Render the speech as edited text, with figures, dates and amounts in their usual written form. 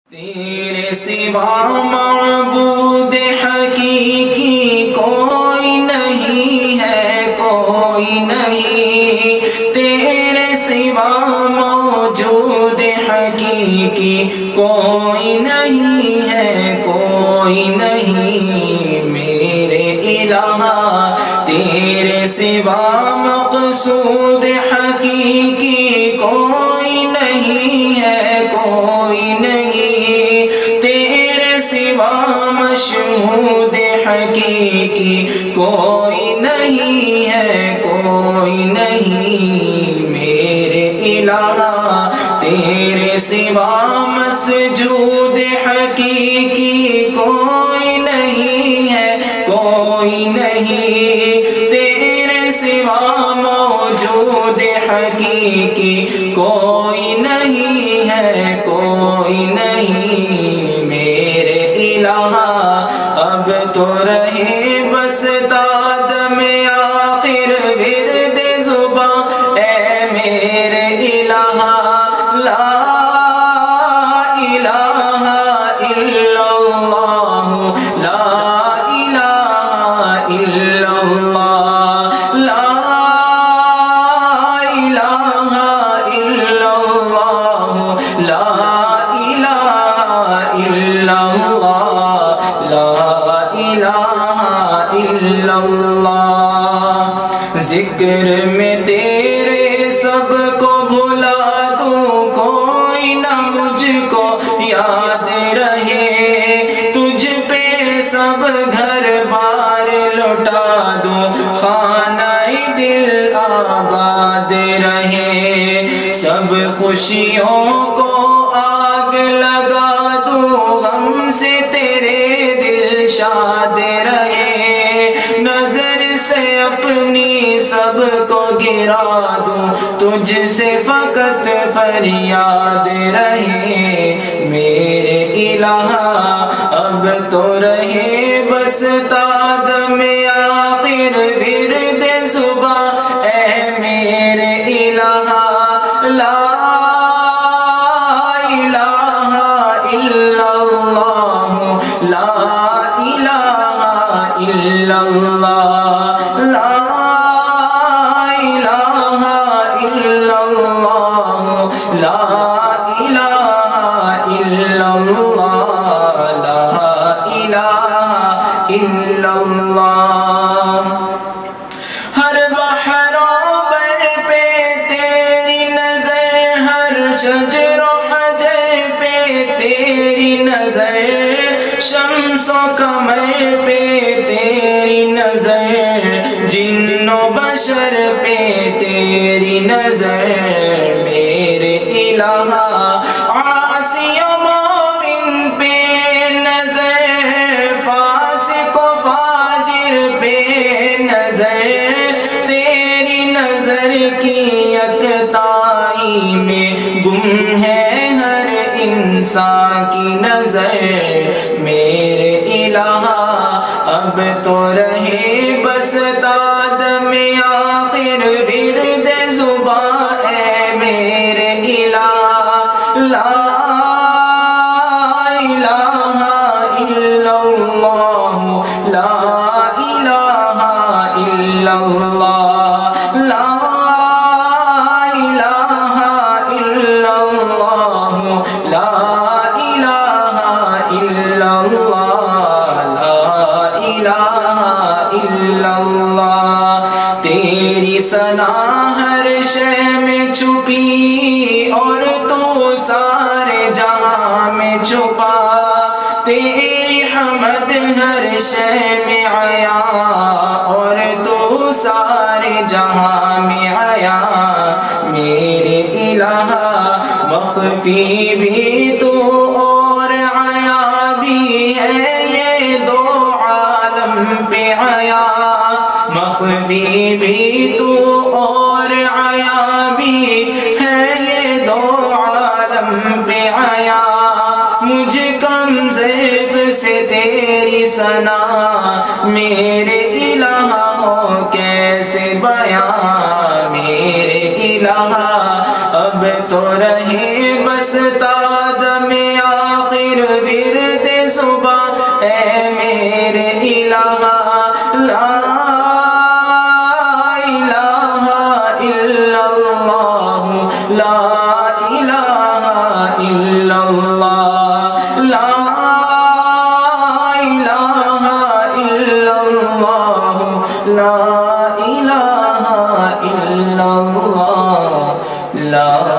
تیرے سوا معبود حقیقی کوئی نہیں ہے، کوئی نہیں۔ تیرے سوا موجود حقیقی کوئی نہیں ہے، کوئی نہیں میرے الہ۔ تیرے سوا مقصود حقیقی کوئی نہیں ہے، کوئی نہیں۔ تیرے سوا مشہود حقیقی کوئی نہیں ہے، کوئی نہیں میرے الہ۔ تیرے سوا مسجود حقیقی کوئی نہیں ہے، کوئی نہیں۔ تیرے سوا موجود حقیقی کوئی نہیں ہے، کوئی نہیں میرے الہ۔ اب تو رہے بس تادم آخر ورد زباں، اے میرے الہ۔ لا الہ الا اللہ، لا الہ الا اللہ، لا الہ الا اللہ، لا الہ الا اللہ، لا الہ الا اللہ۔ ذکر میں تیرے سب کو بھلا دوں، کوئی نہ مجھ کو یاد رہے۔ تجھ پہ سب گھر بار لوٹا دوں، خانہ دل آباد رہے۔ سب خوشیوں کو آگ لگا دوں، غم سے تیرے دل شاد رہے۔ نظر سے اپنی سب کو گرا دوں، تجھ سے فقط فریاد رہے میرے الہ۔ اب تو رہے بس تادم آخر ورد زباں، اے میرے الہ۔ لا الہ الا اللہ، لا الہ الا اللہ، لا الہ الا اللہ، لا الہ الا اللہ، لا الہ الا اللہ۔ ہر بحر و بر پہ تیری نظر، ہر شجر و حجر پہ تیری نظر، شمس و قمر پہ تیری نظر، جن و بشر پہ تیری نظر میرے الہ۔ عاصی و مومن پہ نظر، فاسق و فاجر پہ نظر، تیری نظر کی یکتائی میں گم ہے ہر انسان کی نظر میرے الہ۔ اب تو رہے بس تادم آخر ورد زباں، اے میرے الہ۔ لا الہ الا اللہ، لا الہ الا اللہ، لا الہ الا اللہ، لا الہ الا اللہ، لا الہ الا اللہ۔ تیری ثنا ہر شے میں چھپی، اور تو سارے جہاں میں چھپا۔ تیری حمد ہر شے میں آیا، اور تو سارے جہاں میں آیا میرے الہ۔ مخفی بھی تو اور آیا بھی ہے، یہ دو عالم پہ آیا۔ مخفی بھی تو اور آیا بھی ہے، یہ دو عالم پہ آیا۔ مجھ کم ضعیف سے تیری ثنا میرے الہ ہو کیسے بیان میرے الہ۔ اب تو رہے بس تادم آخر لا إله إلا الله لا إله إلا الله لا إله إلا الله لا إله إلا الله لا